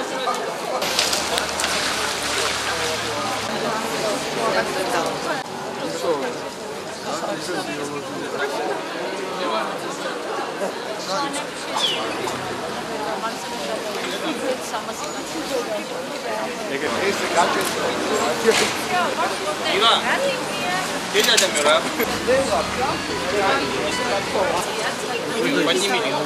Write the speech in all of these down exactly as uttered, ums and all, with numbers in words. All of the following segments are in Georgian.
Ivan, где это мира? Подними его.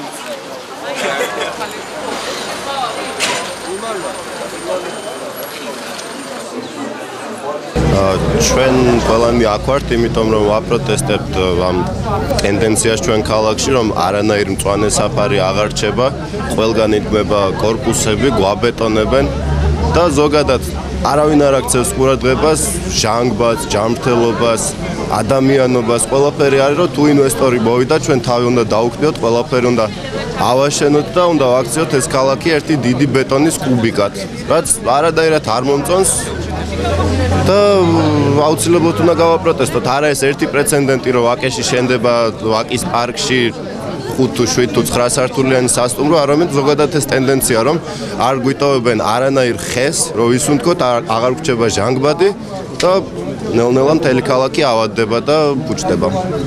ჩვენ ყველანი აქ ვართ, იმიტომ რომ ვაპროტესტებთ ამ ტენდენციას ჩვენ ქალაქში, რომ არანაირ მწვანე საფარი აღარ რჩება, ყველგან იდგმება კორპუსები, გვაბეტონებენ და ზოგადად არავინ არ აქცევს ყურადღებას ჟანგბადს, ჯანმრთელობას, ადამიანობას, ყველაფერი არის, რომ თუ ინვესტორი მოვიდა, ჩვენ თავი უნდა დაუქმდიოთ, ყველაფერი უნდა ავაშენოთ და უნდა ვაქციოთ ეს ქალაქი ერთი დიდი ბეტონის კუბიკად, რაც არადაირად არ მომწონს. და აუცილებლად უნდა გავაპროტესტოთ. არა ეს ერთი პრეცედენტი, რომ ვაკეში შენდება ვაკის პარკში ხუთ თუ შვიდ თუ ცხრა სართულიანი სასტუმრო, არამედ ზოგადად ეს ტენდენცია, რომ არ გვიტოვებენ არანაირ ხეს, რომ ვისუნთქოთ, აღარ გვრჩება ჟანგბადი და ნელ-ნელა მთელი ქალაქი ავადდება და ბუჩდება.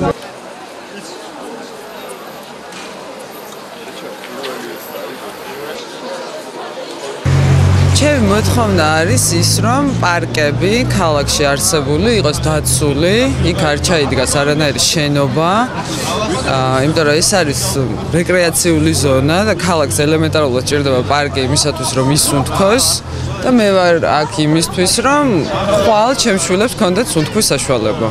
ჩემი მოთხოვნა არის ის, რომ პარკები ქალაქში არსებული იყოს დაცული, იქ არ ჩაიდგას არანაირი შენობა, იმიტომ რომ ეს არის რეკრეაციული ზონა და ქალაქს ელემენტარულად ჭირდება პარკი იმისათვის, რომ ისუნთქოს და მე ვარ აქ იმისთვის, რომ ხვალ ჩემს შვილებს ჰქონდეთ სუნთქვის საშუალება.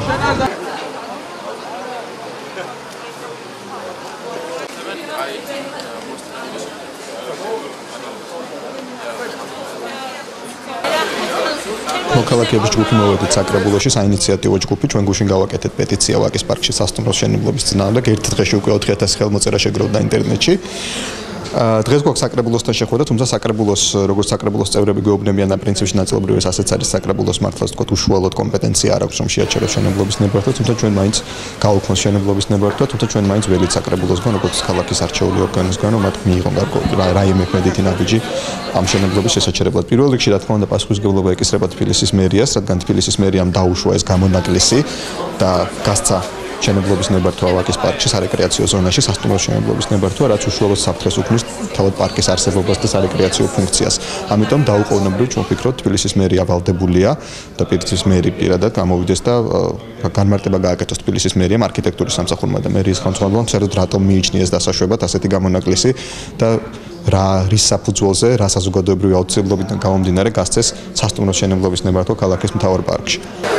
მოქალაქეების ჯგუფი მოვედით საკრებულოში, საინიციატივო ჯგუფი, ჩვენ გუშინ გავაკეთეთ პეტიცია ვაკის პარკში სასტუმროს შენებლობის წინააღმდეგ. ერთ დღეში უკვე ოთხი ათასი ხელმოწერა შეგროვდა ინტერნეტში. დღეს გვაქვს საკრებულოსთან შეხვედრა, თუმცა საკრებულოს, როგორც საკრებულოს წევრები გვეუბნებიან და პრინციპში ნაწილობრივ ეს ასეც არის, საკრებულოს მართლაც თქვა უშუალოდ კომპეტენცია არ აქვს, რომ შეაჩეროს შენებლობის ნებართვა, თუმცა ჩვენ მაინც გავუქმოს შენებლობის ნებართვა, თუმცა ჩვენ მაინც ველით საკრებულოსგან, როგორც ქალაქის არჩეული ორგანოსგან, რომ მათ მიიღონ რაიმე კრედიტი ნაბიჯი ამ შენებლობის შესაჩერებლად. პირველ რიგში, რა თქმა უნდა, პასუხისმგებლობა ეკისრება თბილისის მერიას, რადგან თბილისის მერიამ დაუშვა ეს გამონაკლისი და გასცა შენებლობის ნებართვა ვაკის პარკში, სარეკრეაციო ზონაში, სასტუმროს შენებლობის ნებართვა, რაც უშუალოდ საფრთხეს უქმნის თავად პარკის არსებობას და სარეკრეაციო ფუნქციას. ამიტომ დაუყოვნებლივ ჩვენ ვფიქრობთ, თბილისის მერია ვალდებულია და თბილისის მერი პირადად გამოვიდეს და განმარტება გააკეთოს თბილისის მერიამ არქიტექტურის სამსახურმა და მერიის ხელმძღვანელობამ, საერთოდ რატომ მიიჩნიეს დასაშვებად ასეთი გამონაკლისი და რა რის საფუძველზე, რა საზოგადოებრივი აუცილებლობიდან გამომდინარე გასცეს სასტუმროს შენებლობის ნებართვა ქალაქის მთავარ პარკში.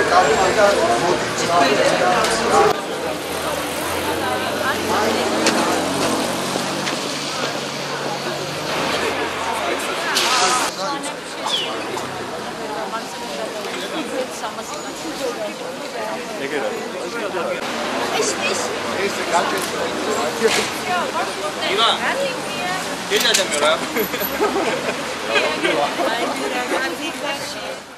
Ivan, где это мира?